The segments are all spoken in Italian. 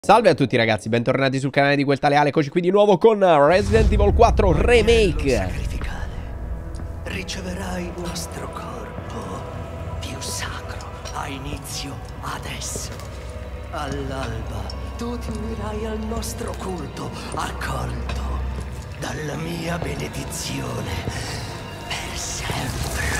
Salve a tutti ragazzi, bentornati sul canale di Queltaleale. Eccoci qui di nuovo con Resident Evil 4 Remake. Riceverai il nostro corpo più sacro. Ha inizio adesso. All'alba tu ti unirai al nostro culto, accolto dalla mia benedizione per sempre.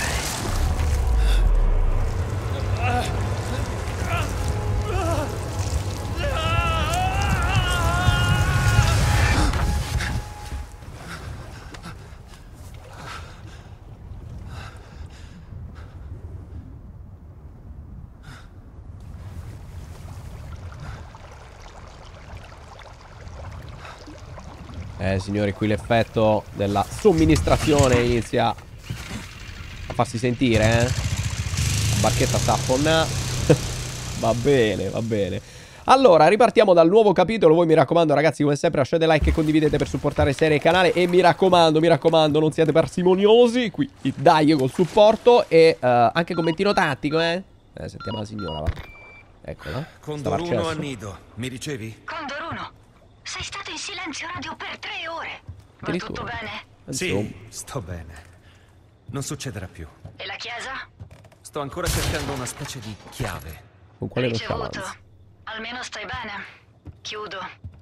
Signori, qui l'effetto della somministrazione inizia a farsi sentire, La barchetta sta a affonnare. Va bene, va bene. Allora, ripartiamo dal nuovo capitolo. Voi mi raccomando ragazzi, come sempre lasciate like e condividete per supportare serie e canale. E mi raccomando, non siate parsimoniosi. Qui dai col supporto. E anche commentino tattico, sentiamo la signora, va. Eccola. Condor 1 a Nido, mi ricevi? Condor 1, sei stato in silenzio radio per 3 ore. Va tutto bene? Sì, sto bene. Non succederà più. E la chiesa? Sto ancora cercando una specie di chiave. Con quale Ricevuto. nonchalance? Almeno stai bene. Chiudo.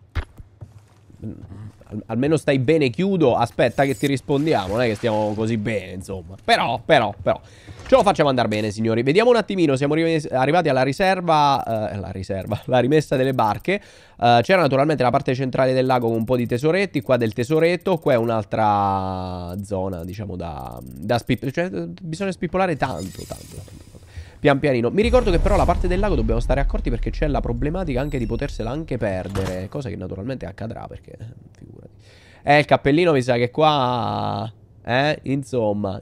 Almeno stai bene, chiudo. Aspetta che ti rispondiamo. Non è che stiamo così bene, insomma. Però ce lo facciamo andare bene, signori. Vediamo un attimino. Siamo arrivati alla riserva. La rimessa delle barche. C'era naturalmente la parte centrale del lago con un po' di tesoretti. Qua del tesoretto. Qua è un'altra zona, diciamo, da cioè, bisogna spippolare tanto. Pian pianino. Mi ricordo che però la parte del lago dobbiamo stare accorti perché c'è la problematica anche di potersela anche perdere. Cosa che naturalmente accadrà perché, figurati. Il cappellino mi sa che qua... Insomma.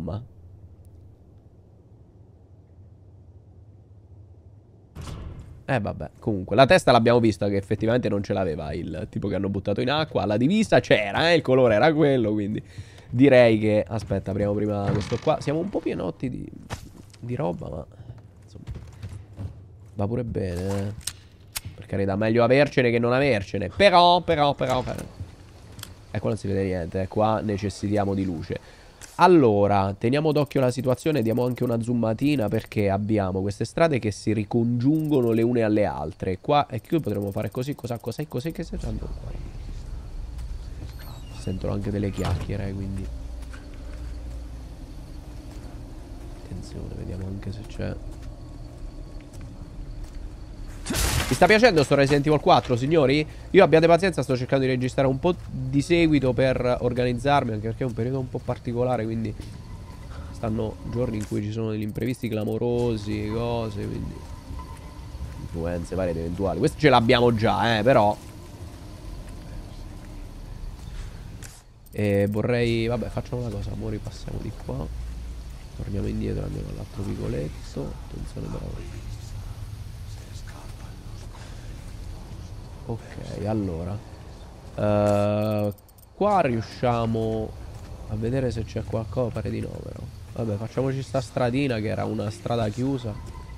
Vabbè, comunque, la testa l'abbiamo vista che effettivamente non ce l'aveva il tipo che hanno buttato in acqua. La divisa c'era, il colore era quello, quindi direi che... Aspetta, apriamo prima questo qua. Siamo un po' pienotti di roba, ma insomma va pure bene, per carità, meglio avercene che non avercene. Però qua non si vede niente, qua necessitiamo di luce. Allora, teniamo d'occhio la situazione, diamo anche una zoomatina perché abbiamo queste strade che si ricongiungono le une alle altre. Qua e qui potremmo fare così, cos'è che sta facendo qua? Si sentono anche delle chiacchiere, quindi attenzione, vediamo anche se c'è. Vi sta piacendo sto Resident Evil 4, signori? Io abbiate pazienza, sto cercando di registrare un po' di seguito per organizzarmi, anche perché è un periodo un po' particolare, quindi stanno giorni in cui ci sono degli imprevisti clamorosi, cose, quindi influenze varie ed eventuali. Questo ce l'abbiamo già, però. E vorrei... Vabbè, facciamo una cosa, ora ripassiamo di qua. Torniamo indietro, andiamo all'altro vicoletto. Attenzione però. Ok, allora qua riusciamo a vedere se c'è qualcosa. Pare di no, però. Vabbè, facciamoci sta stradina che era una strada chiusa.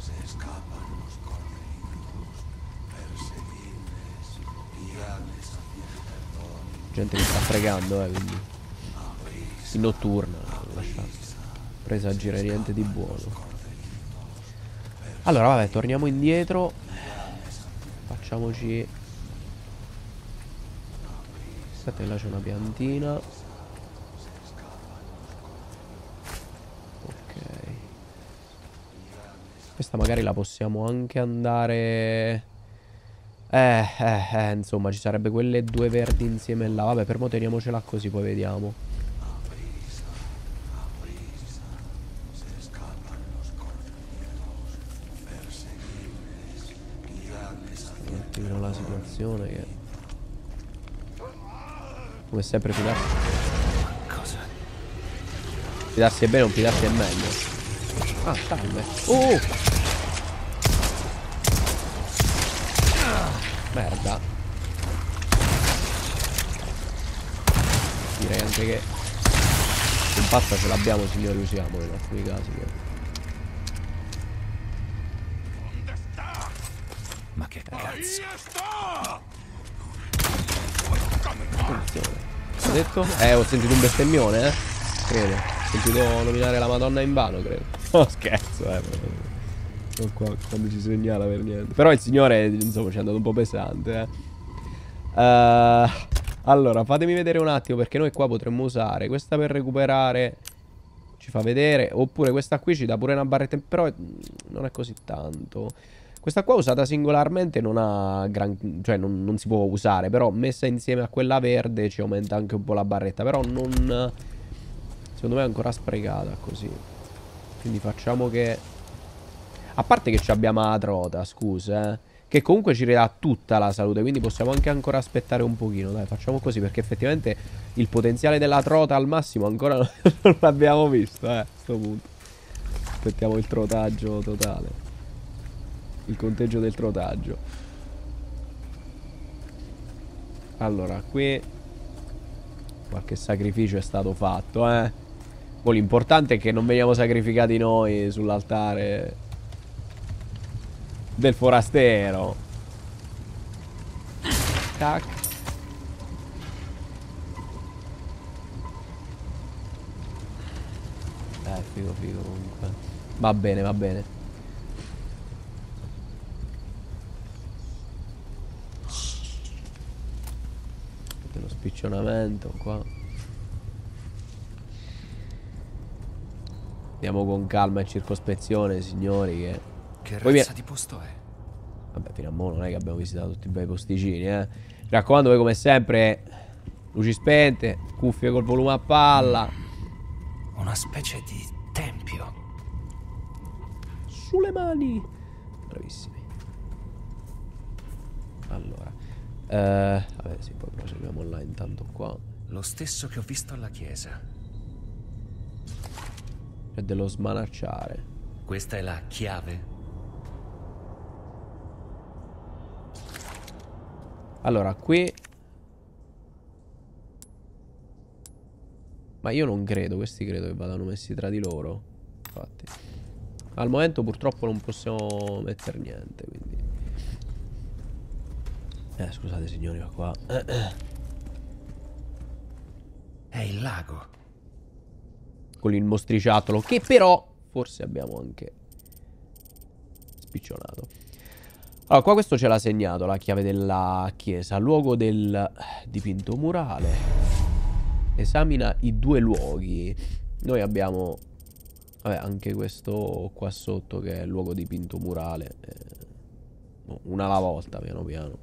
Gente che sta fregando, quindi in notturna, lasciate presagire niente di buono. Allora, vabbè, torniamo indietro. Facciamoci... Aspetta, là c'è una piantina. Ok. Questa magari la possiamo anche andare... insomma, ci sarebbe quelle due verdi insieme là. Vabbè, per mo' teniamocela così, poi vediamo. Un attimino la situazione che... Come sempre fidarsi. Cosa? Fidarsi è bene, non fidarsi è meglio. Ah, salve. Merda. Direi anche che un pazza ce l'abbiamo, signori, usiamolo in alcuni casi. Ma che cazzo? Attenzione. Ho detto? Ho sentito un bestemmione, credo. Ho sentito nominare la Madonna in vano, credo. No, scherzo, non qua quando ci segnala per niente. Però il signore, insomma, ci è andato un po' pesante, allora, fatemi vedere un attimo, perché noi qua potremmo usare questa per recuperare. Ci fa vedere. Oppure questa qui ci dà pure una barretta. Però non è così tanto. Questa qua usata singolarmente non ha cioè non si può usare. Però messa insieme a quella verde ci aumenta anche un po' la barretta. Però non... Secondo me è ancora sprecata così. Quindi facciamo che... A parte che ci abbiamo la trota, scusa, che comunque ci ridà tutta la salute. Quindi possiamo anche ancora aspettare un pochino. Dai, facciamo così, perché effettivamente il potenziale della trota al massimo ancora non l'abbiamo visto, a sto punto. Aspettiamo il trotaggio totale. Il conteggio del trotaggio. Allora, qui qualche sacrificio è stato fatto, Poi l'importante è che non veniamo sacrificati noi sull'altare del forastero. Tac. Figo comunque. Va bene, va bene. Lo spiccionamento qua. Andiamo con calma e circospezione, signori, che razza di posto è? Vabbè, fino a mo' non è che abbiamo visitato tutti i bei posticini, Mi raccomando, voi come sempre, luci spente, cuffie col volume a palla. Una specie di tempio. Sulle mani. Bravissimi. Allora vabbè, sì, poi proseguiamo là intanto qua. Lo stesso che ho visto alla chiesa. C'è dello smanacciare. Questa è la chiave? Allora, qui... Ma io non credo, questi credo che vadano messi tra di loro. Infatti al momento purtroppo non possiamo mettere niente, quindi... scusate signori, ma qua... È il lago. Con il mostriciattolo, che però forse abbiamo anche spiccionato. Allora, qua questo ce l'ha segnato, la chiave della chiesa. Luogo del dipinto murale. Esamina i due luoghi. Noi abbiamo... Vabbè, anche questo qua sotto che è il luogo dipinto murale. Una alla volta, piano piano.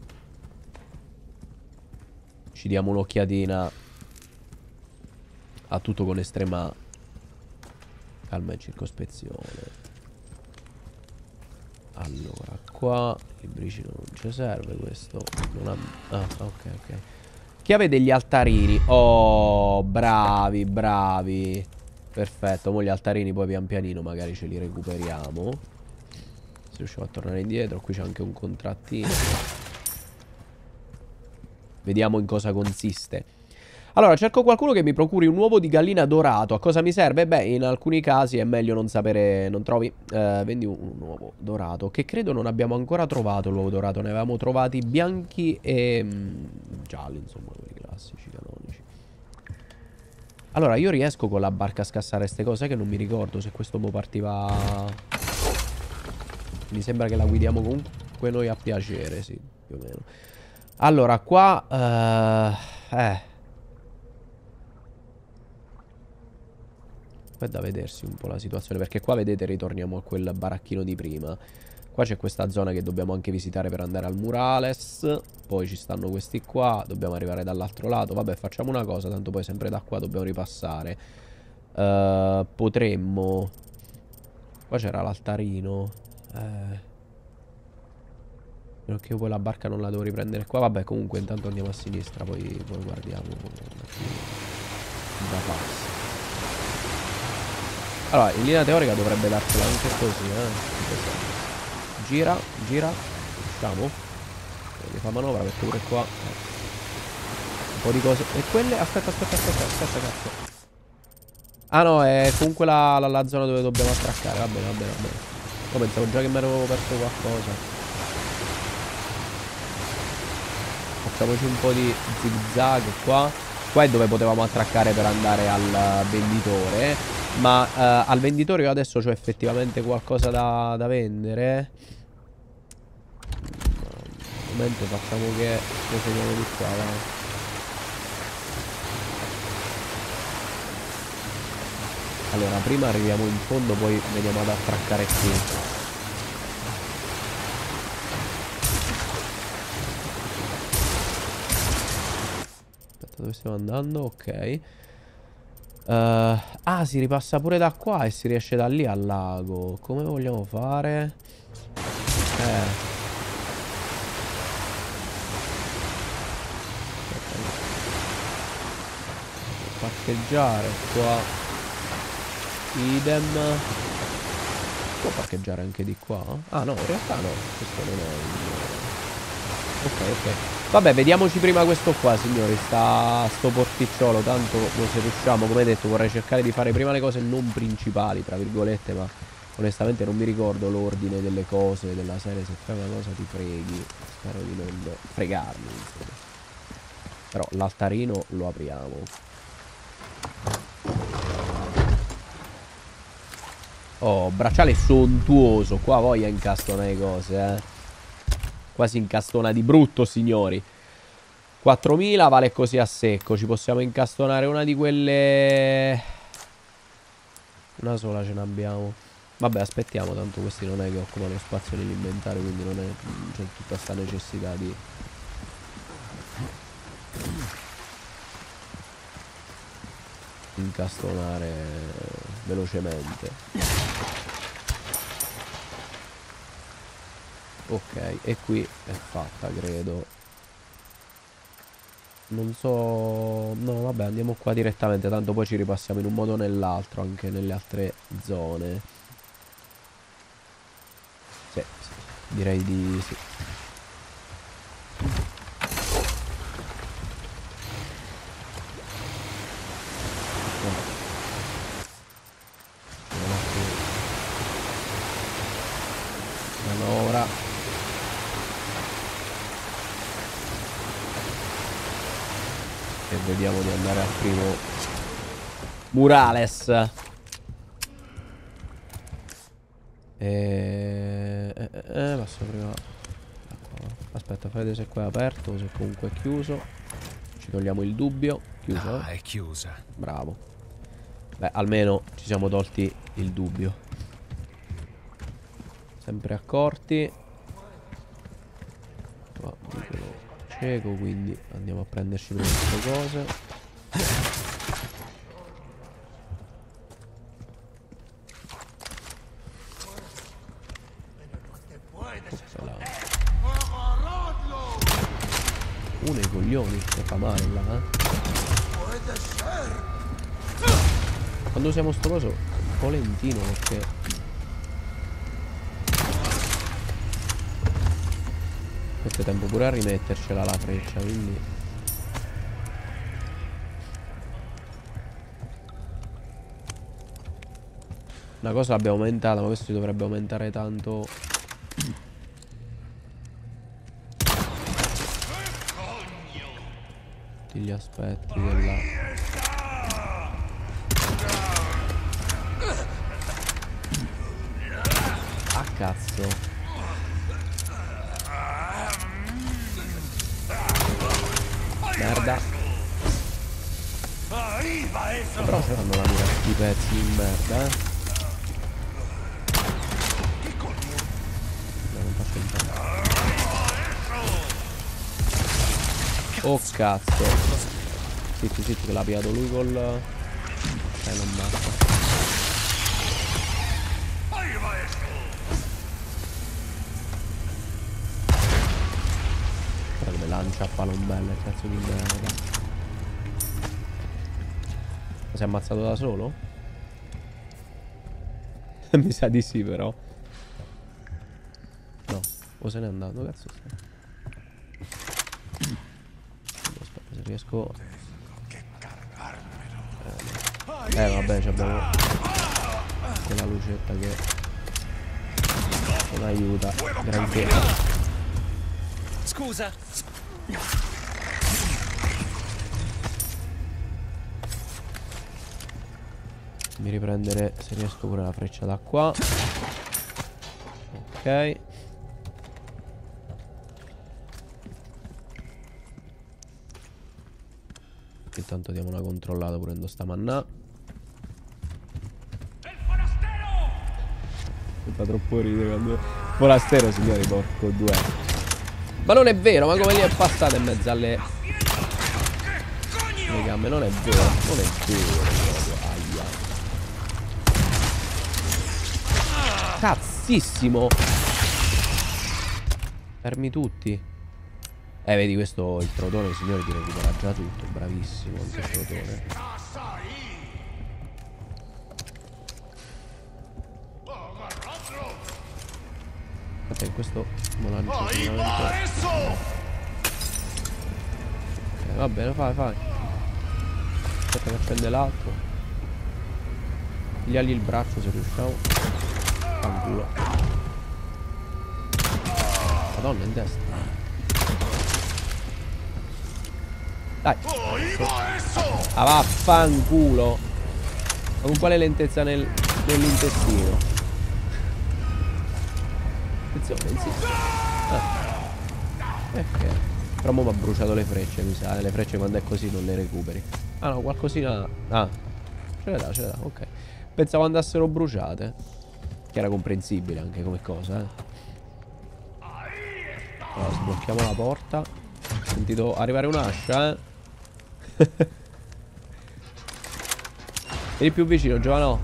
Ci diamo un'occhiatina a tutto con estrema calma e circospezione. Allora, qua il libricino non ci serve, questo non ha... Ah, ok. Chiave degli altarini. Oh, bravi, bravi. Perfetto, mo gli altarini poi pian pianino magari ce li recuperiamo. Se riusciamo a tornare indietro. Qui c'è anche un contrattino. Vediamo in cosa consiste. Allora, cerco qualcuno che mi procuri un uovo di gallina dorato. A cosa mi serve? Beh, in alcuni casi è meglio non sapere. Non trovi? Vendi un uovo dorato, che credo non abbiamo ancora trovato l'uovo dorato. Ne avevamo trovati bianchi e gialli, insomma, quelli classici, canonici. Allora, io riesco con la barca a scassare queste cose, che non mi ricordo se questo mo partiva... Mi sembra che la guidiamo comunque noi a piacere, sì, più o meno. Allora, qua... È da vedersi un po' la situazione, perché qua, vedete, ritorniamo a quel baracchino di prima. Qua c'è questa zona che dobbiamo anche visitare per andare al Murales. Poi ci stanno questi qua. Dobbiamo arrivare dall'altro lato. Vabbè, facciamo una cosa, tanto poi sempre da qua dobbiamo ripassare. Potremmo... Qua c'era l'altarino. Meno che io poi la barca non la devo riprendere qua. Vabbè, comunque intanto andiamo a sinistra, poi guardiamo un attimo da passo. Allora, in linea teorica dovrebbe darcela anche così, Gira, usciamo. Mi fa manovra perché pure qua un po' di cose. E quelle... Aspetta, cazzo. Ah no, è comunque la zona dove dobbiamo attraccare. Va bene. Io pensavo già che mi ero perso qualcosa. Facciamoci un po' di zigzag qua. Qua è dove potevamo attraccare per andare al venditore. Ma al venditore io adesso c'ho effettivamente qualcosa da vendere. Al momento facciamo che lo segniamo di qua, va. Allora, prima arriviamo in fondo, poi veniamo ad attraccare qui. Aspetta, dove stiamo andando? Ok. Ah, si ripassa pure da qua e si riesce da lì al lago. Come vogliamo fare? Parcheggiare qua. Idem. Può parcheggiare anche di qua? Ah no, in realtà no. Questo non è ok, ok. Vabbè, vediamoci prima questo qua, signori. Sto porticciolo. Tanto se riusciamo, come detto, vorrei cercare di fare prima le cose non principali, tra virgolette. Ma onestamente non mi ricordo l'ordine delle cose della serie. Se fai una cosa ti freghi. Spero di non fregarmi, insomma. Però l'altarino lo apriamo. Oh, bracciale sontuoso. Qua voglia incastonare cose, Quasi incastona di brutto, signori. 4.000 vale così a secco. Ci possiamo incastonare una di quelle. Una sola ce n'abbiamo. Vabbè, aspettiamo. Tanto questi non è che occupano spazio nell'inventario, quindi non c'è tutta sta necessità di incastonare velocemente. Ok, e qui è fatta, credo. Non so. No, vabbè, andiamo qua direttamente. Tanto poi ci ripassiamo in un modo o nell'altro, anche nelle altre zone. Sì, sì, direi di sì. Manovra. E vediamo di andare al primo Murales. Passo prima. Aspetta, fai vedere se qua è aperto, se comunque è chiuso. Ci togliamo il dubbio. Chiuso? Ah, è chiusa. Bravo. Beh, almeno ci siamo tolti il dubbio. Sempre accorti. Qua piccolo cieco, quindi andiamo a prenderci prima queste cose. Uno i coglioni, che fa male là, Quando usiamo sto coso un po' lentino, perché mette tempo pure a rimettercela la freccia, quindi una cosa l'abbiamo aumentata, ma questo si dovrebbe aumentare tanto. Tutti gli aspetti della. Ah, cazzo. Merda. Però se fanno la mira i pezzi di merda, non faccio il tempo. Oh cazzo. Zitti, zitti, che l'ha piato lui col. Non basta. Guarda come lancia a palombelle, cazzo di merda. Ma si è ammazzato da solo? Mi sa di sì, però. No, o se n'è andato, cazzo sta. Aspetta, se riesco. Vabbè, abbiamo quella lucetta che non aiuta granché. Scusa. Mi riprendere se riesco pure la freccia da qua. Ok. Intanto diamo una controllata pure in sta mannà. Mi fa troppo ridere quando... Forastero, signori, porco due. Ma non è vero, ma come gli è passato in mezzo alle... le gambe? Non è vero, non è vero. Aia. Cazzissimo. Fermi tutti. Vedi, questo il trotone, signori, ti recupera già tutto. Bravissimo anche il trotone. Aspetta, in questo me lo lancio sicuramente. Ok, va bene, fai. Aspetta che accende l'altro. Pigliargli il braccio se riusciamo. Fanculo. Madonna, in testa. Dai. Ah, vaffanculo. Ma con quale lentezza nell'intestino? Attenzione, insisto. Perché? Però mo mi ha bruciato le frecce, mi sa. Le frecce quando è così non le recuperi. Ah no, qualcosina. Ah, ce le dà, ok. Pensavo andassero bruciate. Che era comprensibile anche come cosa, Allora, sblocchiamo la porta. Ho sentito arrivare un'ascia, Vieni più vicino, Giovano.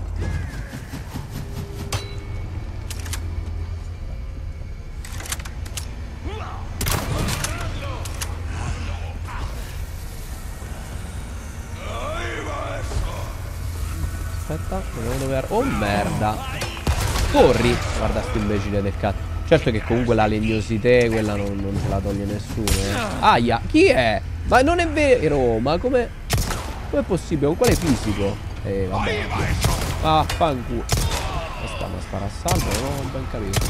Aspetta, vediamo dove era. Oh merda. Corri. Guarda sto imbecille del cazzo. Certo che comunque la legnosità quella non ce la toglie nessuno, Aia, chi è? Ma non è vero. Ma com'è possibile? Con quale fisico? Vabbè. Fanculo. Questa ma spara a salvo, non ho ben capito.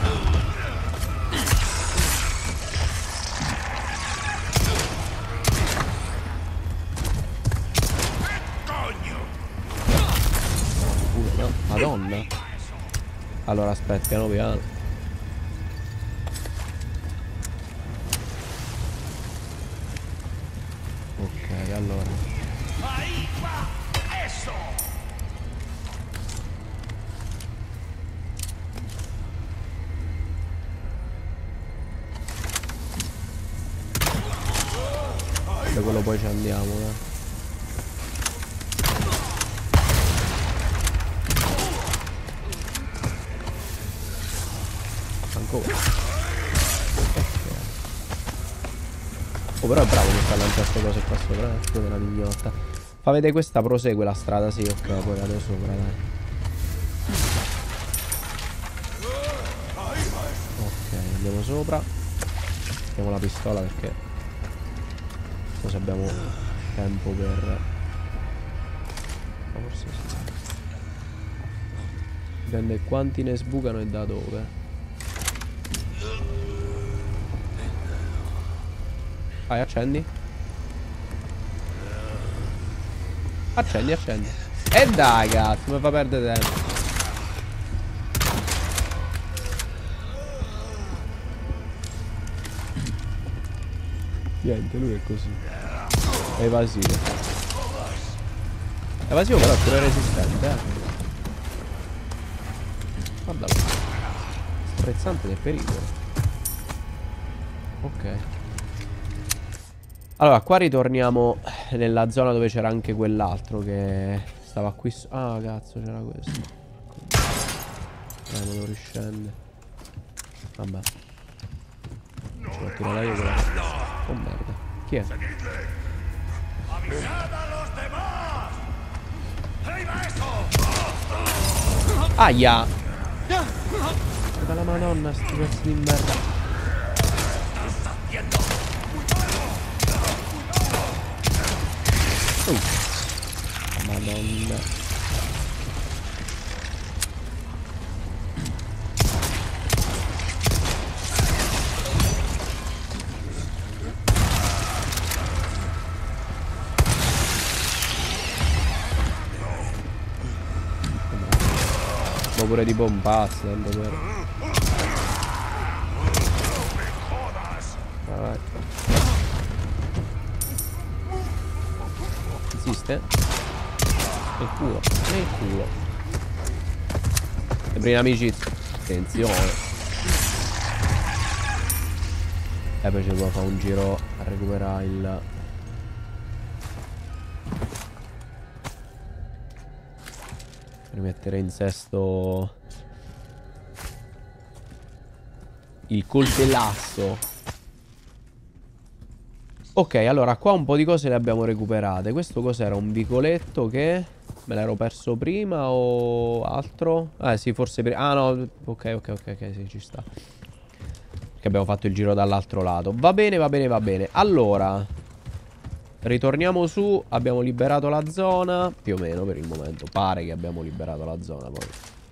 No, Madonna. Allora aspetta, piano piano. Ok, allora. Da quello poi ci andiamo, Ancora. Oh, però è bravo che sta lanciando queste cose qua sopra, come una mignotta. Fa vedere questa, prosegue la strada, sì, ok, poi vado sopra, dai. Ok, andiamo sopra. Mettiamo la pistola perché non so se abbiamo tempo per... forse sì. Dipende quanti ne sbucano e da dove. Vai, accendi. Accendi. E dai, cazzo, mi fa perdere tempo. Niente, lui è così. È evasivo. Evasivo però è pure resistente, Guardalo. Sprezzante del pericolo. Ok. Allora, qua ritorniamo nella zona dove c'era anche quell'altro che stava qui. Ah, cazzo, c'era questo. Non devo riscendere. Vabbè. Ci ho tirato io quella. Oh merda. Chi è? Aia! Dalla madonna, sti pezzi di merda. Madonna. po' pure di pompazzo, tanto per... Vai. Insiste. Nel culo. Nel culo. Sempre in amicizia. Attenzione. E poi ci devo fare un giro a recuperare il... rimettere in sesto il coltellasso. Ok, allora qua un po' di cose le abbiamo recuperate. Questo cos'era? Un vicoletto che... me l'ero perso prima o altro? Sì, forse prima. Ah no, ok, sì, ci sta. Perché abbiamo fatto il giro dall'altro lato. Va bene, va bene, va bene. Allora, ritorniamo su. Abbiamo liberato la zona. Più o meno per il momento. Pare che abbiamo liberato la zona. Poi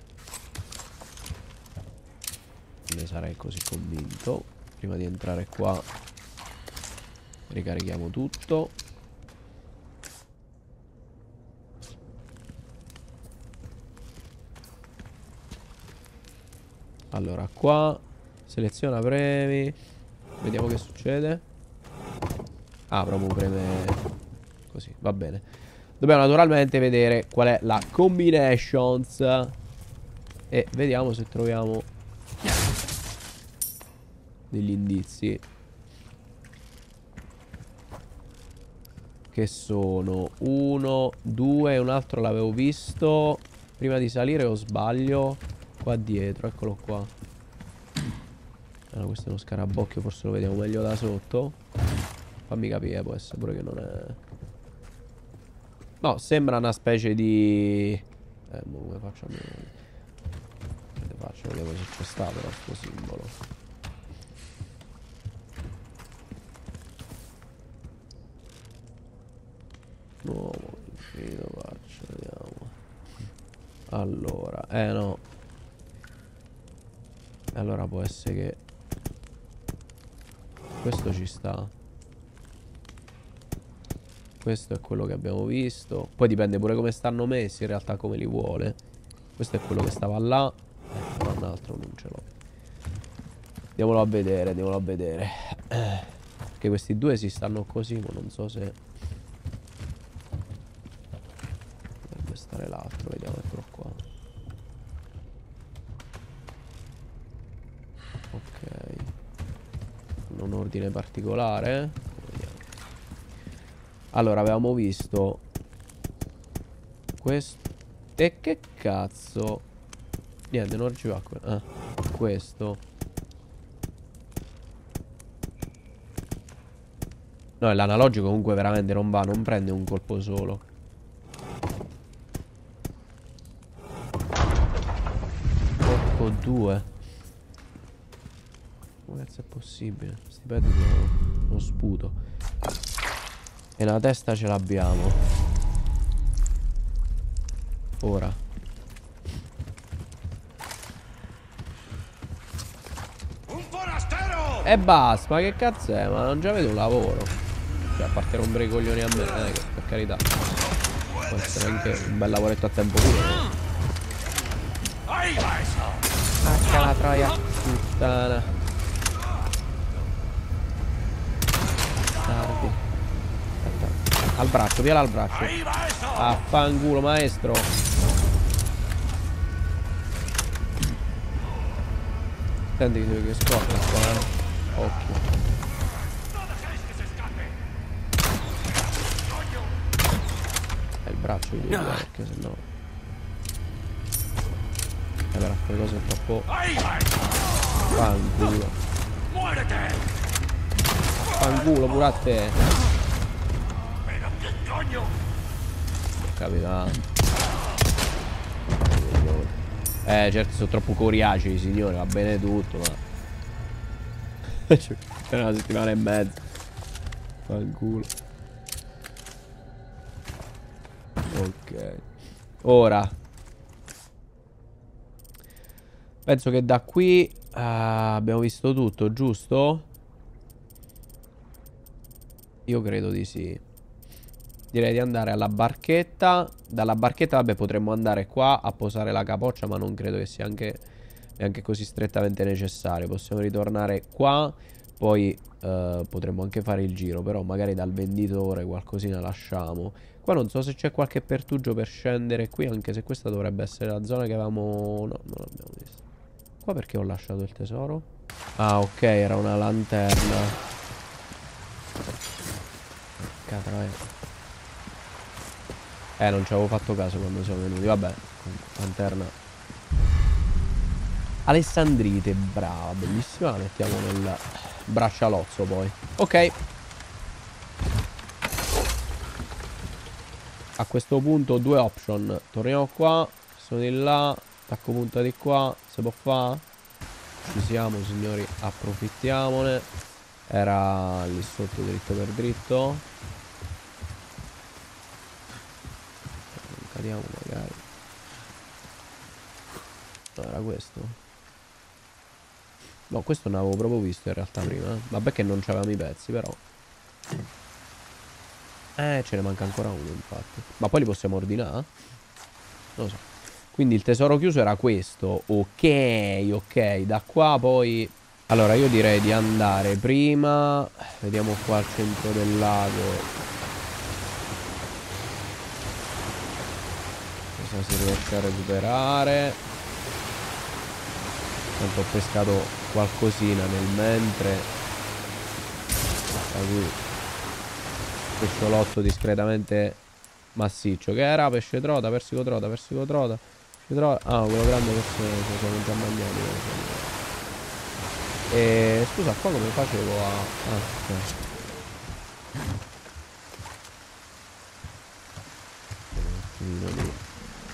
ne sarei così convinto. Prima di entrare qua ricarichiamo tutto. Allora qua seleziona premi. Vediamo che succede. Ah, proprio preme così, va bene. Dobbiamo naturalmente vedere qual è la combinations. E vediamo se troviamo degli indizi. Che sono 1, 2 e un altro l'avevo visto prima di salire o sbaglio? Qua dietro, eccolo qua. No, questo è uno scarabocchio, forse lo vediamo meglio da sotto. Fammi capire, può essere pure che non è... No, sembra una specie di... come faccio a me? Che faccio? Vediamo se c'è stato questo simbolo. Nuovo, infinito, faccio, vediamo. Allora, no. Allora può essere che... questo ci sta. Questo è quello che abbiamo visto. Poi dipende pure come stanno messi, in realtà come li vuole. Questo è quello che stava là. Però un altro non ce l'ho. Andiamolo a vedere, andiamolo a vedere. Che questi due si stanno così, ma non so se... dovrebbe stare l'altro, vediamo, eccolo qua. Ok. Non ordine particolare. Vediamo. Allora, avevamo visto questo. E che cazzo? Niente, non ci va. Questo. No, l'analogico comunque veramente non va. Non prende un colpo solo. Porco due. Come cazzo è possibile? Questi pezzi sono uno sputo. E la testa ce l'abbiamo. Ora. Un forastero! E basta, ma che cazzo è? Ma non già vedo un lavoro. Cioè, a parte rompere i coglioni a me, che per carità. Può essere anche un bel lavoretto a tempo pieno. Acca la troia, puttana. Tardi. Aspetta. Al braccio, via al braccio. Affanculo, maestro. Senti che scorda qua, Occhio. È il braccio di via, perché sennò... Allora, quelle cose troppo... Fanculo. Fanculo pure a te. Capitano. Certo, sono troppo coriacei, signore, va bene tutto, ma... è una settimana e mezza. Fanculo. Ok. Ora penso che da qui abbiamo visto tutto, giusto? Io credo di sì. Direi di andare alla barchetta. Dalla barchetta, vabbè, potremmo andare qua a posare la capoccia, ma non credo che sia neanche così strettamente necessario. Possiamo ritornare qua. Poi potremmo anche fare il giro, però magari dal venditore qualcosina lasciamo. Qua non so se c'è qualche pertugio per scendere qui, anche se questa dovrebbe essere la zona che avevamo... No, non l'abbiamo vista. Qua perché ho lasciato il tesoro? Ah, ok, era una lanterna. Non ci avevo fatto caso quando siamo venuti. Vabbè, lanterna. Alessandrite, brava, bellissima. La mettiamo nel braccialozzo poi. Ok. A questo punto due option. Torniamo qua. Sono di là. Attacco punta di qua. Se può fare? Ci siamo, signori. Approfittiamone. Era lì sotto, dritto per dritto. Non cadiamo magari. No, era questo. No, questo non avevo proprio visto in realtà prima. Vabbè che non c'avevamo i pezzi, però. Ce ne manca ancora uno, infatti. Ma poi li possiamo ordinare? Non lo so. Quindi il tesoro chiuso era questo. Ok, ok. Da qua poi... Allora, io direi di andare prima. Vediamo qua al centro del lago. Cosa si riesce a recuperare. Tanto ho pescato qualcosina nel mentre. Da qui. Pesciolotto discretamente massiccio. Che era? Pesce trota, persico trota, persico trota. Pesce trota. Ah, quello grande che sono già mangiati. E scusa, qua come facevo a... Ah, ok. Un attimino lì.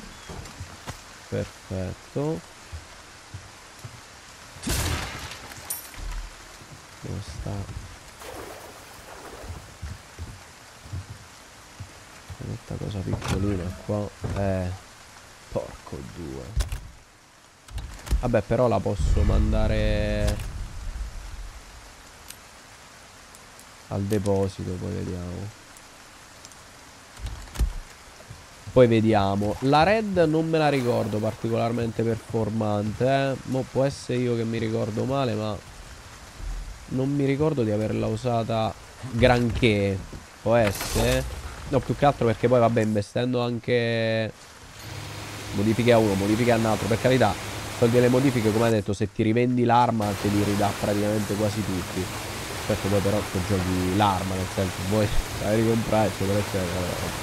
Perfetto. Dove sta? Questa cosa piccolina qua. Porco due. Vabbè, però la posso mandare al deposito, poi vediamo. Poi vediamo. La red non me la ricordo particolarmente performante, Mo può essere io che mi ricordo male, ma non mi ricordo di averla usata granché. Può essere. No, più che altro perché poi vabbè, investendo anche modifiche a uno, modifiche a un altro, per carità, toglie le modifiche, come hai detto, se ti rivendi l'arma te li ridà praticamente quasi tutti. Aspetta, poi però tu giochi l'arma, nel senso, vuoi la ricomprare, eccetera, eccetera.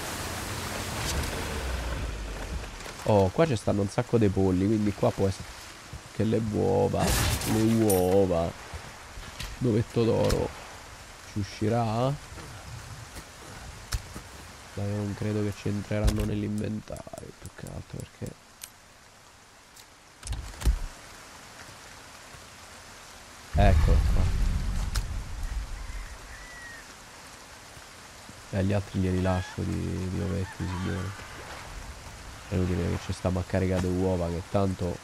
Oh, qua ci stanno un sacco dei polli, quindi qua può essere che le uova. Dovetto d'oro ci uscirà? Dai, io non credo che ci entreranno nell'inventario, più che altro perché... Eccolo qua. Gli altri glieli lascio di ovetti, signori. È inutile che ci stiamo a caricare le uova, che tanto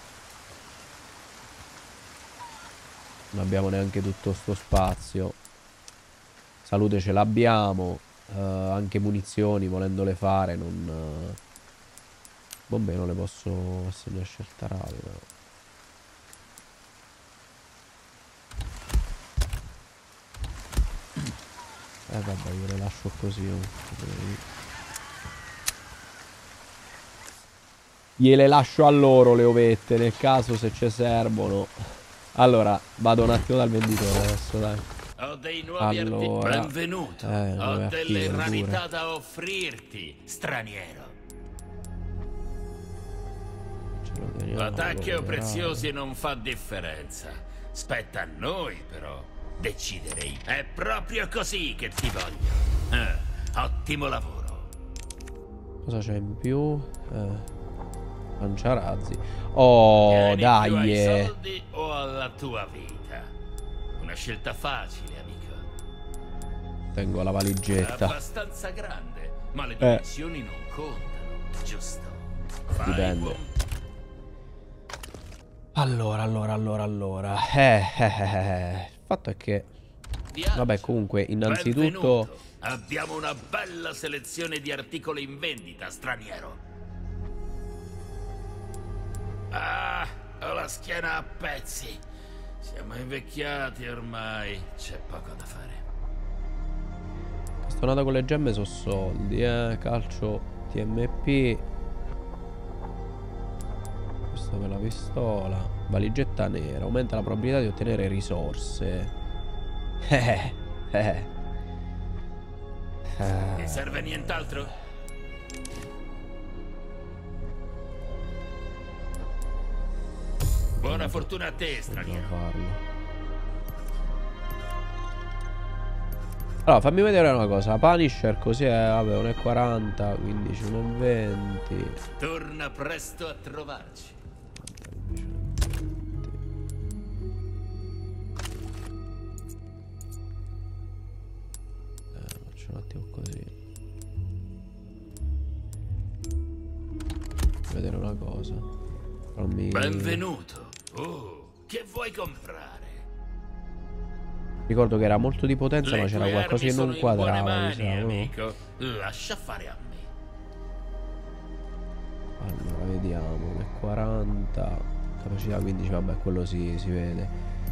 non abbiamo neanche tutto sto spazio. Salute ce l'abbiamo. Anche munizioni, volendole fare, non... Bombe non le posso assegnare a scelta rapida. Vabbè, io le lascio così. Gliele lascio a loro le ovette, nel caso se ci servono. Allora, vado un attimo dal venditore adesso, dai. Ho dei nuovi articoli. Benvenuto. Ho delle rarità da offrirti, straniero. L'attacco preziosi non fa differenza. Spetta a noi, però, decidere. È proprio così che ti voglio. Ottimo lavoro. Cosa c'è in più? Lanciarazzi. Oh, dai. Più ai soldi o alla tua vita? Una scelta facile, amico. Tengo la valigetta. Abbastanza grande, ma le dimensioni non contano, giusto? Dipende. Allora. Il fatto è che Viaggio. Vabbè, comunque, innanzitutto... Benvenuto. Abbiamo una bella selezione di articoli in vendita, straniero. Ah, ho la schiena a pezzi. Siamo invecchiati ormai. C'è poco da fare. Stonata con le gemme sono soldi, calcio TMP. Questo per la pistola. Valigetta nera. Aumenta la probabilità di ottenere risorse. Ti serve nient'altro? Buona fortuna a te, straniero. Farlo. Allora, fammi vedere una cosa. Punisher così è, vabbè, 1,40, 15, 1,20. Torna presto a trovarci. Faccio un attimo così. Vedere una cosa. Benvenuto. Oh, che vuoi comprare? Ricordo che era molto di potenza, Le ma c'era tue qualcosa che armi non sono in buone quadrava, mi mani, sa, no? amico. Lascia fare a me. Allora, vediamo. 40. Capacità 15, vabbè, quello si vede.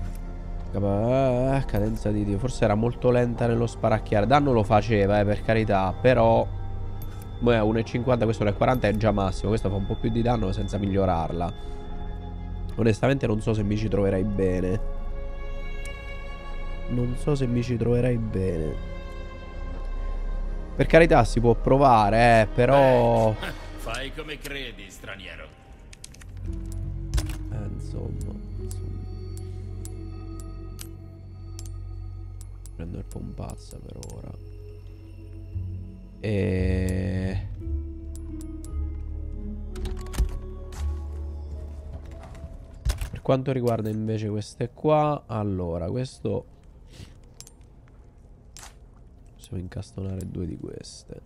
Cadenza di tiro. Forse era molto lenta nello sparacchiare. Danno lo faceva, per carità. Però 1,50, questo 1,40 è già massimo. Questo fa un po' più di danno senza migliorarla. Onestamente non so se mi ci troverai bene. Non so se mi ci troverai bene. Per carità si può provare, però... Fai come credi, straniero. Insomma. Prendo il pompazza per ora. Per quanto riguarda invece queste qua, allora, questo... possiamo incastonare 2 di queste.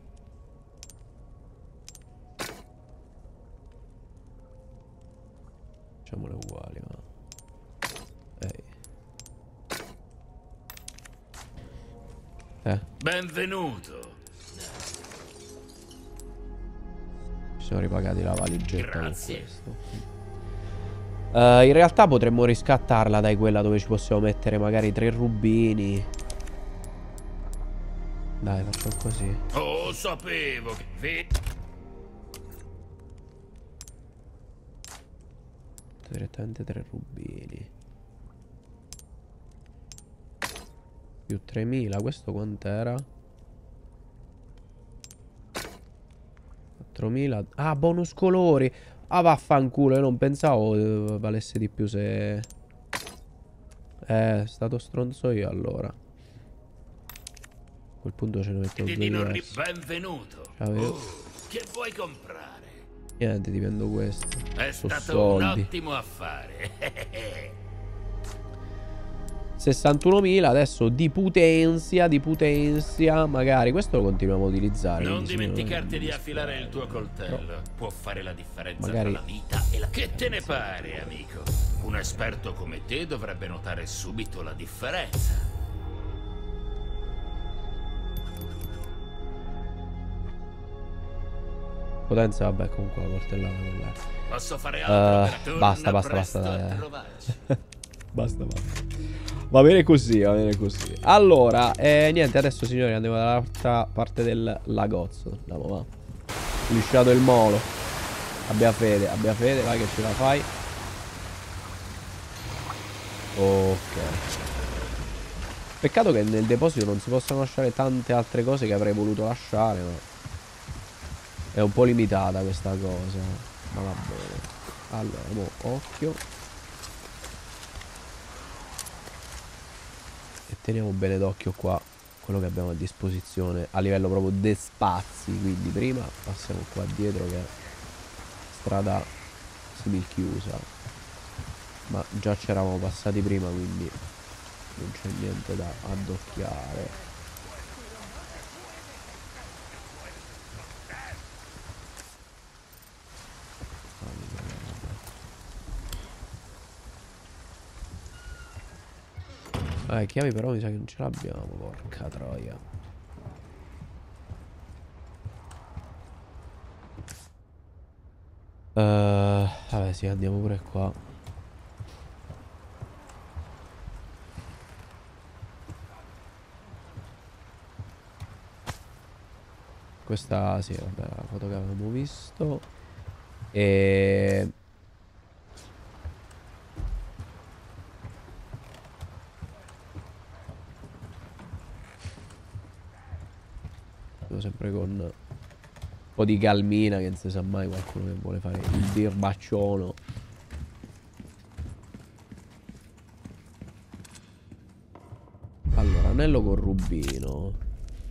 Facciamole uguali, ma... Benvenuto. Ci siamo ripagati la valigetta. Grazie. Con questo. In realtà potremmo riscattarla, dai, quella dove ci possiamo mettere magari 3 rubini. Dai, facciamo così. Oh, sapevo che... Direttamente 3 rubini. Più 3000. Questo quant'era? 4000. Ah, bonus colori. Ah, vaffanculo. Io non pensavo valesse di più se... stato stronzo io allora. A quel punto ce ne metto 2 diversi. Benvenuto. Oh, che vuoi comprare? Niente, ti vendo questo. È Sono stato soldi. un ottimo affare. 61.000. Adesso di potenzia. Magari questo lo continuiamo a utilizzare. Non quindi dimenticarti di affilare il tuo coltello. No. Può fare la differenza Magari... tra la vita e la... Che te ne pare, amico? Un esperto come te dovrebbe notare subito la differenza. Potenza, vabbè, comunque la coltellata quella. Posso fare altro per basta, dai. Basta. Va bene così, va bene così. Allora, niente, adesso signori andiamo dall'altra parte del lagozzo. Andiamo, va. Lisciato il molo. Abbia fede, vai che ce la fai. Ok. Peccato che nel deposito non si possano lasciare tante altre cose che avrei voluto lasciare, ma è un po' limitata questa cosa. Ma va bene. Allora, occhio. E teniamo bene d'occhio qua quello che abbiamo a disposizione a livello proprio dei spazi. Quindi prima passiamo qua dietro che è strada semichiusa, ma già c'eravamo passati prima, quindi non c'è niente da addocchiare. Chiavi però mi sa che non ce l'abbiamo, porca troia. Vabbè sì, andiamo pure qua. Questa sì, vabbè, la foto che avevamo visto. E... sempre con un po' di calmina, che non si sa mai, qualcuno che vuole fare il birbacciolo. Allora, anello con rubino.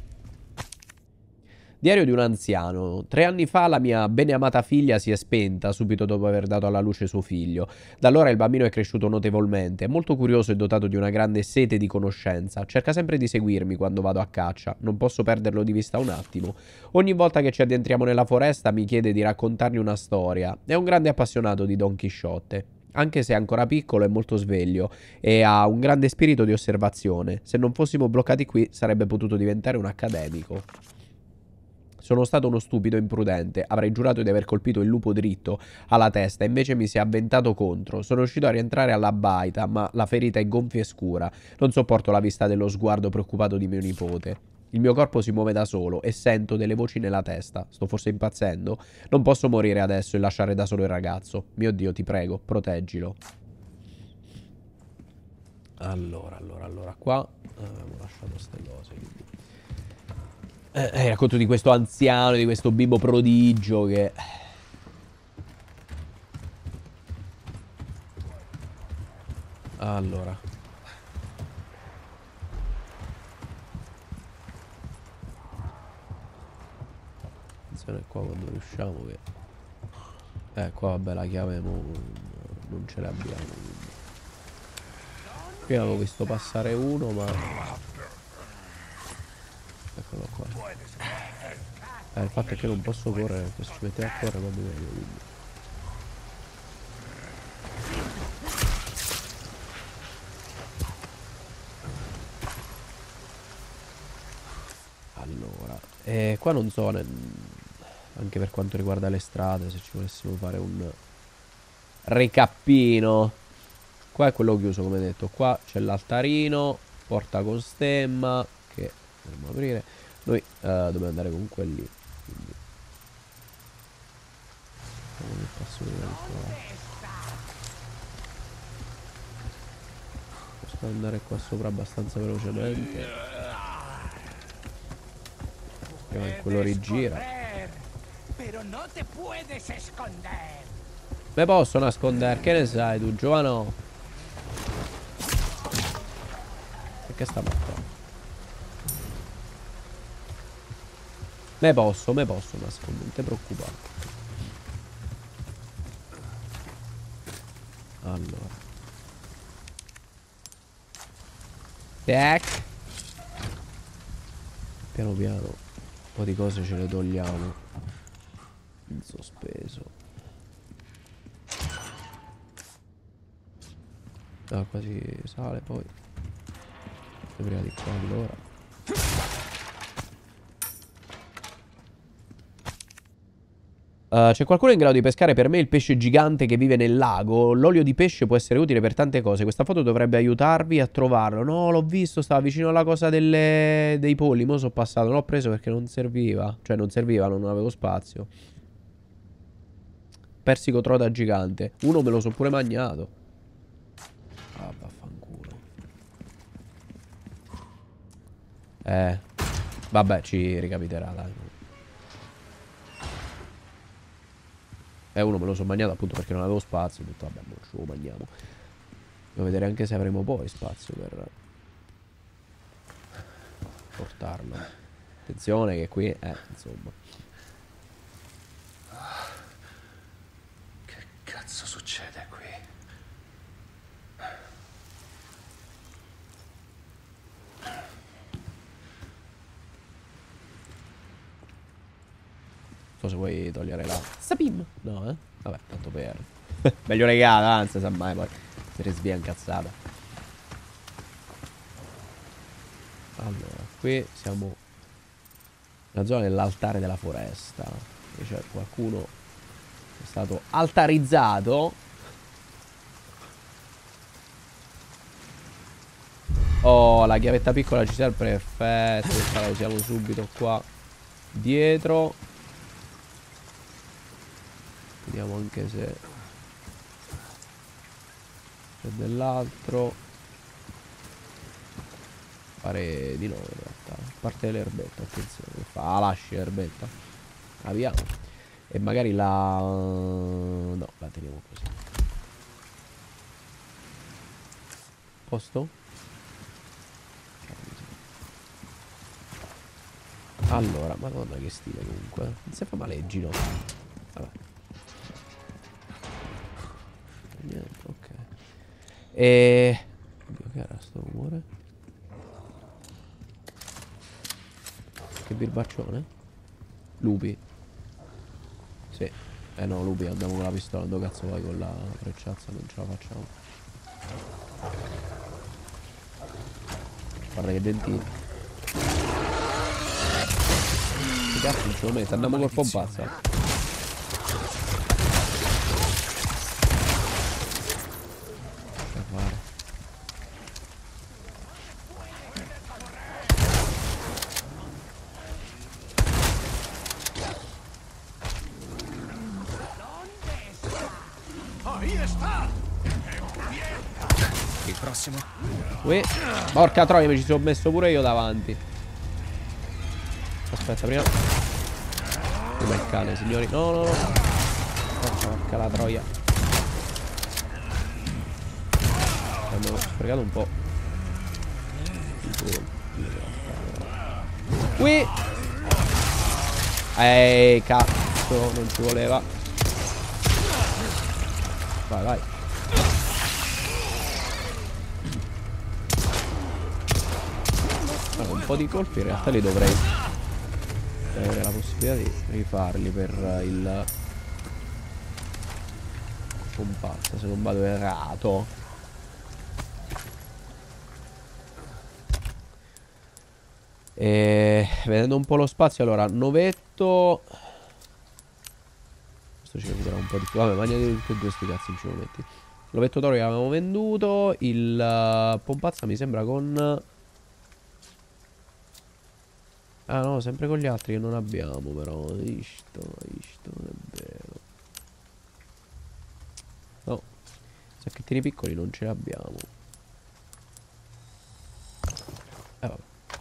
Diario di un anziano. 3 anni fa la mia beneamata figlia si è spenta subito dopo aver dato alla luce suo figlio. Da allora il bambino è cresciuto notevolmente, è molto curioso e dotato di una grande sete di conoscenza. Cerca sempre di seguirmi quando vado a caccia, non posso perderlo di vista un attimo. Ogni volta che ci addentriamo nella foresta mi chiede di raccontargli una storia. È un grande appassionato di Don Chisciotte. Anche se è ancora piccolo è molto sveglio e ha un grande spirito di osservazione. Se non fossimo bloccati qui sarebbe potuto diventare un accademico. Sono stato uno stupido imprudente, avrei giurato di aver colpito il lupo dritto alla testa, invece mi si è avventato contro. Sono riuscito a rientrare alla baita, ma la ferita è gonfia e scura. Non sopporto la vista dello sguardo preoccupato di mio nipote. Il mio corpo si muove da solo e sento delle voci nella testa. Sto forse impazzendo? Non posso morire adesso e lasciare da solo il ragazzo. Mio Dio, ti prego, proteggilo. Allora, qua avevo lasciato queste cose, quindi... racconto di questo anziano, di questo bimbo prodigio che... Allora. Attenzione qua quando riusciamo che... qua vabbè la chiave non ce l'abbiamo. Qui avevo visto passare uno, ma... Eccolo qua. Il fatto è che non posso correre, perché se ci mettete a correre va bene, quindi. Allora, qua non so, anche per quanto riguarda le strade, se ci volessimo fare un recappino. Qua è quello chiuso, come detto. Qua c'è l'altarino, porta con stemma, che dobbiamo aprire. Noi dobbiamo andare comunque lì, quindi posso andare qua sopra abbastanza velocemente prima che quello rigira. Me posso nascondere, che ne sai tu, Giovano? Perché sta morto? Me posso nascondere, non ti preoccupare. Allora. Tac. Piano piano. Un po' di cose ce le togliamo. In sospeso. Ah, quasi sale poi. Prima di qua allora. C'è qualcuno in grado di pescare per me il pesce gigante che vive nel lago? L'olio di pesce può essere utile per tante cose. Questa foto dovrebbe aiutarvi a trovarlo. No, l'ho visto, stava vicino alla cosa dei polli. Mo' sono passato, l'ho preso perché non serviva. Cioè non serviva, non avevo spazio. Persico trota gigante. Uno me lo so pure magnato. Ah, vaffanculo. Vabbè, ci ricapiterà, dai. Uno me lo sono mangiato appunto perché non avevo spazio. Ho detto vabbè, ce lo mangiamo. Devo vedere anche se avremo poi spazio per portarlo. Attenzione che qui insomma. Che cazzo succede qui? So se vuoi togliere la Sapim. No, vabbè, tanto per meglio regalo, anzi, sa mai poi si risvia incazzata. qui siamo nella zona dell'altare della foresta. Qui c'è qualcuno che è stato altarizzato. Oh, la chiavetta piccola ci serve. Perfetto. Questa la usiamo subito qua dietro. Vediamo anche se c'è dell'altro. Pare di no in realtà. A parte l'erbetta, attenzione. Che fa? Ah, lasci l'erbetta. La via. E magari la... no, la teniamo così. Posto? Allora, madonna che stile comunque. Non si fa male il ginocchio. Vabbè. Niente, ok. E... oddio, che era sto rumore? Che birbaccione? Lupi. Sì. Eh no, lupi, andiamo con la pistola. Dove cazzo vai con la frecciazza? Non ce la facciamo. Guarda che dentini. Che cazzo non ce lo mette? Andiamo col pompazza. Il prossimo? Uè. Porca troia, mi ci sono messo pure io davanti. Aspetta, prima. Prima il cane, signori. No, no, no. Porca la troia. Abbiamo sprecato un po'. Uè. Cazzo, non ci voleva. Vai, vai. Allora, un po' di colpi in realtà li dovrei avere la possibilità di rifarli per il compazzo, se non vado errato. E vedendo un po' lo spazio, allora, novetto. Questo ci recupera un po' di più. Vabbè, mangiate tutti e due sti cazzi, non ci lo metti. L'ovetto d'oro che avevamo venduto. Il pompazza mi sembra con... ah no, sempre con gli altri che non abbiamo però. Isto, non è vero. No, sacchettini piccoli non ce li abbiamo. Vabbè.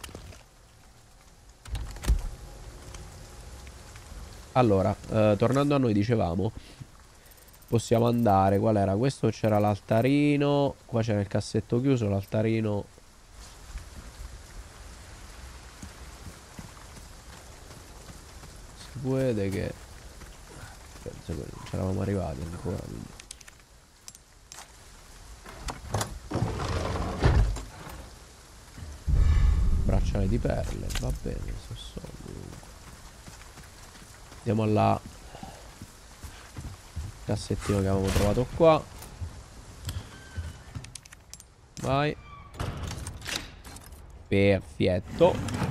Allora, tornando a noi, dicevamo, possiamo andare. Qual era? Questo c'era l'altarino. Qua c'era il cassetto chiuso, l'altarino. Si vede che penso che non c'eravamo arrivati ancora, quindi. Bracciale di perle, va bene, so soldi comunque. Andiamo alla cassettino che avevamo trovato qua. Vai. Perfetto.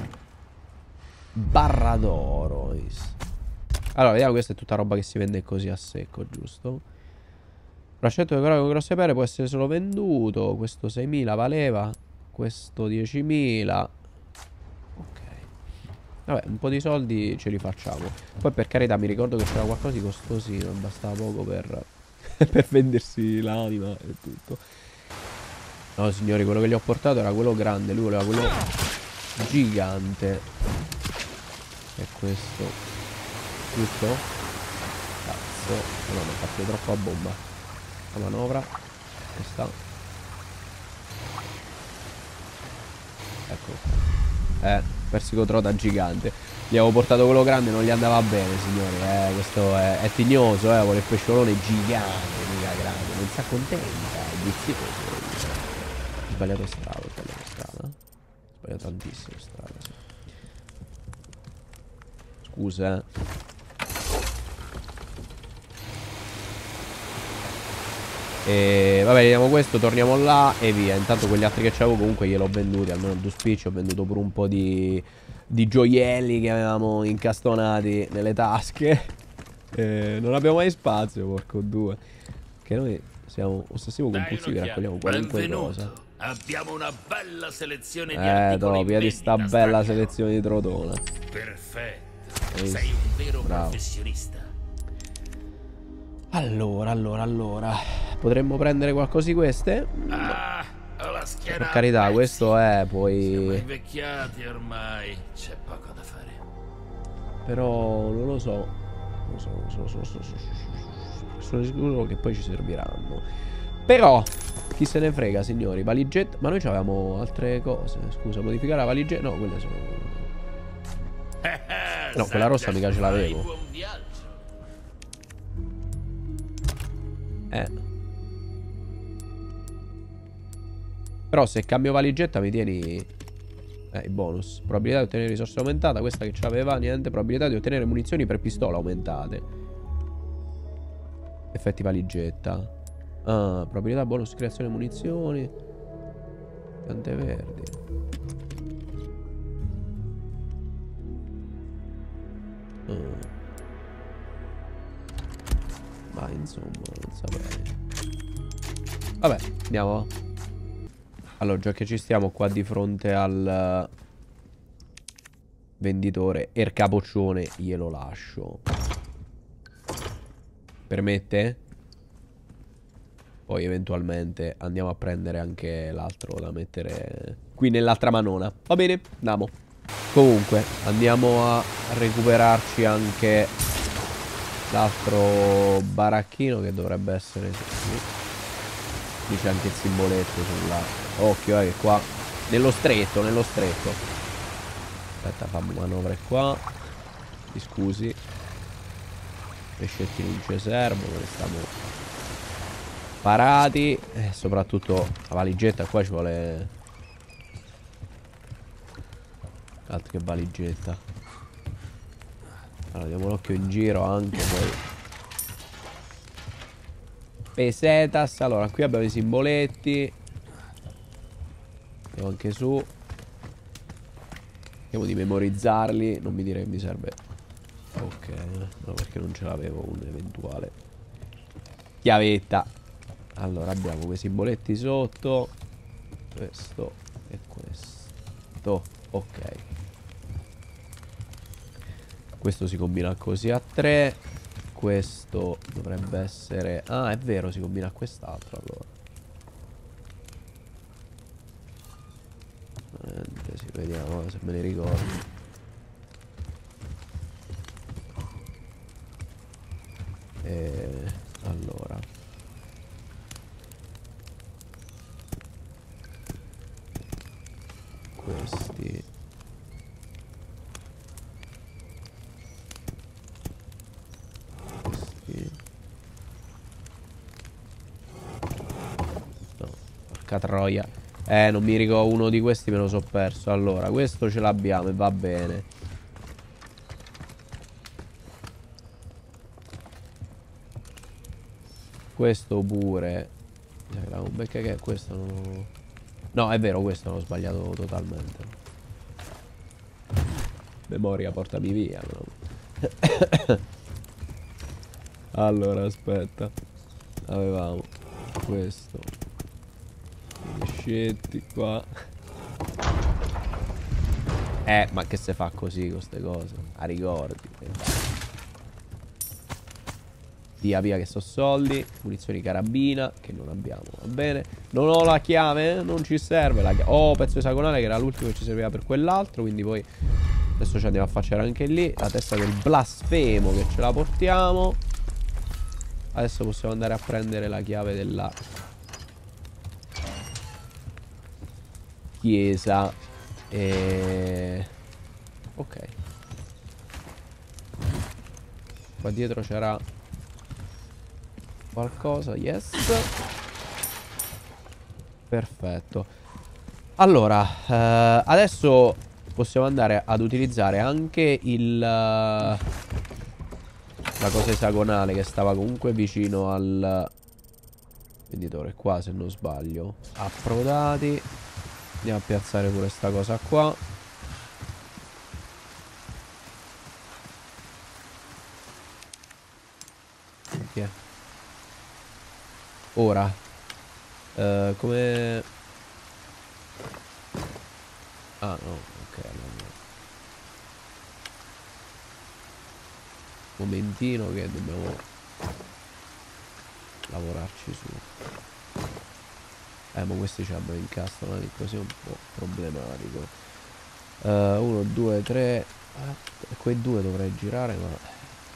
Barra d'oro. Allora, vediamo, questa è tutta roba che si vende così a secco, giusto? Braccietto decorato con grosse pere può essere solo venduto. Questo 6.000 valeva. Questo 10.000. Ok. Vabbè, un po' di soldi ce li facciamo. Poi per carità mi ricordo che c'era qualcosa di costosino. Bastava poco per per vendersi l'anima e tutto. No signori, quello che gli ho portato era quello grande. Lui voleva quello gigante. E questo. Giusto? Cazzo. No, mi ha fatto troppo a bomba. La manovra. Questa. Ecco. Persicotrota gigante. Gli avevo portato quello grande, non gli andava bene, signori. Questo è tignoso, vuole il pesciolone gigante, mica grande. Non si accontenta, è vizioso. Ho sbagliato strada, Ho sbagliato tantissimo strada, sì. Scusa, E vabbè, vediamo questo, torniamo là e via. Intanto quegli altri che c'avevo comunque gliel'ho venduti, almeno due spicci. Ho venduto pure un po' di gioielli che avevamo incastonati nelle tasche. Non abbiamo mai spazio, porco due. Che noi siamo ossessivo compulsivi, raccogliamo qualunque cosa. Abbiamo una bella selezione di articoli via di sta bella selezione di trotona. Perfetto, sei un vero professionista. Allora. Potremmo prendere qualcosa di queste? Ah, ho la schiena. Per carità, questo è poi... Siamo invecchiati ormai, c'è poco da fare. Però non lo so. Sono sicuro che poi ci serviranno. Però chi se ne frega, signori. Valigetta. Ma noi avevamo altre cose. Scusa, modificare la valigetta. No, quelle sono... No, quella rossa mica ce l'avevo. Buon viaggio. Però se cambio valigetta mi tieni i bonus. Probabilità di ottenere risorse aumentata. Questa che c'aveva, niente. Probabilità di ottenere munizioni per pistola aumentate. Effetti valigetta. Probabilità bonus creazione munizioni. Piante verdi. Ma insomma, non saprei. Vabbè, andiamo. Allora, già che ci stiamo qua di fronte al venditore e il capoccione, glielo lascio. Permette? Poi eventualmente andiamo a prendere anche l'altro da mettere qui nell'altra manona. Va bene, andiamo. Comunque, andiamo a recuperarci anche l'altro baracchino che dovrebbe essere... Qui c'è anche il simboletto sulla... Occhio, che qua... Nello stretto. Aspetta, fammi manovre qua. Mi scusi. Pescetti non ci servono, restiamo parati. Soprattutto la valigetta qua ci vuole... Altro che valigetta. Allora, diamo l'occhio in giro anche poi. Pesetas. Allora, qui abbiamo i simboletti. Andiamo anche su. Vediamo di memorizzarli. Non mi dire che mi serve. Ok, no, perché non ce l'avevo un'eventuale chiavetta. Allora, abbiamo quei simboletti sotto. Questo e questo. Ok. Questo si combina così a 3. Questo dovrebbe essere... Ah, è vero, si combina a quest'altro allora. Sì, vediamo se me ne ricordo. Allora, questi no, porca troia. Non mi ricordo, uno di questi me lo so perso. Allora, questo ce l'abbiamo e va bene. Questo pure. Perché che questo non... No, è vero, questo l'ho sbagliato totalmente. Memoria, portami via. No? Allora, aspetta. Avevamo questo. Scetti qua. Ma che se fa così con ste cose? A ricordi. Via via che so soldi. Munizioni carabina che non abbiamo, va bene. Non ho la chiave, non ci serve la chiave. Oh, pezzo esagonale che era l'ultimo che ci serviva per quell'altro. Quindi poi adesso ci andiamo a affacciare anche lì. La testa del blasfemo che ce la portiamo. Adesso possiamo andare a prendere la chiave della chiesa. Ok. Qua dietro c'era qualcosa. Yes. Perfetto. Allora, adesso possiamo andare ad utilizzare anche la cosa esagonale che stava comunque vicino al Venditore qua, se non sbaglio. Approdati. Andiamo a piazzare pure sta cosa qua. Ok. Ora come... Ah no, ok, allora. Momentino che dobbiamo lavorarci su. Ma questi ci abbiamo incastrano, così è un po' problematico. 1, 2, 3. Quei due dovrei girare, ma...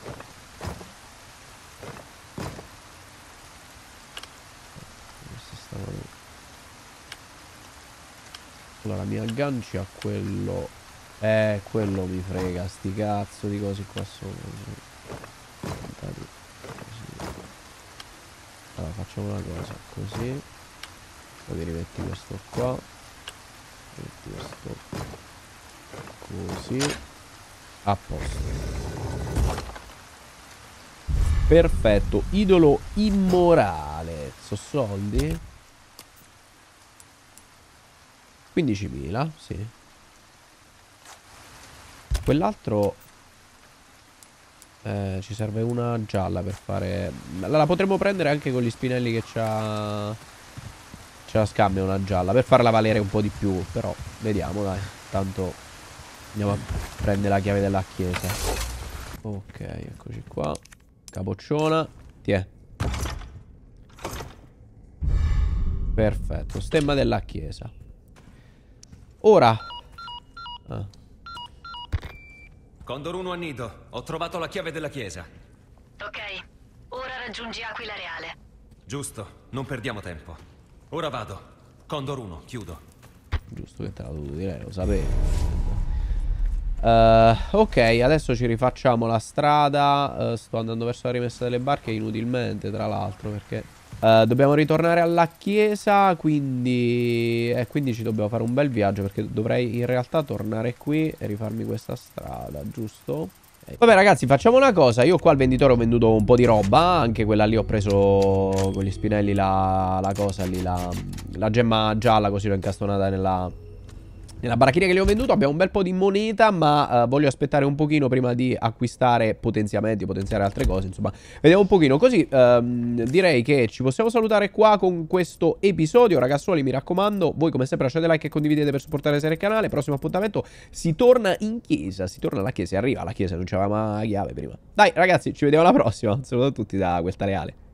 Allora mi agganci a quello. Quello mi frega. Sti cazzo di cose qua sopra. Così. Allora facciamo una cosa. Così. Poi ti rimetti questo qua. Rimetti questo. Così. A posto. Perfetto. Idolo immorale. So soldi. 15.000, sì. Quell'altro ci serve una gialla per fare... La potremmo prendere anche con gli spinelli che c'ha... Ce la scambia una gialla per farla valere un po' di più. Però vediamo, dai. Tanto andiamo a prendere la chiave della chiesa. Ok, eccoci qua. Capocciona. Tiè. Perfetto. Stemma della chiesa. Ora Condor 1 a nido. Ho trovato la chiave della chiesa. Ok, ora raggiungi Aquila Reale. Giusto, non perdiamo tempo. Ora vado. Condor 1, chiudo. Giusto che te l'ho dovuto dire, lo sapevo. Ok, adesso ci rifacciamo la strada. Sto andando verso la rimessa delle barche inutilmente, tra l'altro, perché dobbiamo ritornare alla chiesa. Quindi ci dobbiamo fare un bel viaggio, perché dovrei in realtà tornare qui e rifarmi questa strada, giusto? Vabbè ragazzi, facciamo una cosa. Io qua al venditore ho venduto un po' di roba. Anche quella lì ho preso con gli spinelli la cosa lì, la gemma gialla, così l'ho incastonata nella baracchina che gli ho venduto. Abbiamo un bel po' di moneta, ma voglio aspettare un pochino prima di acquistare potenziamenti, potenziare altre cose. Insomma, vediamo un pochino. Così direi che ci possiamo salutare qua con questo episodio. Ragazzuoli, mi raccomando, voi come sempre lasciate like e condividete per supportare il canale. Prossimo appuntamento, si torna in chiesa. Si torna alla chiesa, arriva alla chiesa, non c'aveva mai la chiave prima. Dai ragazzi, ci vediamo alla prossima. Un saluto a tutti da Questa Reale.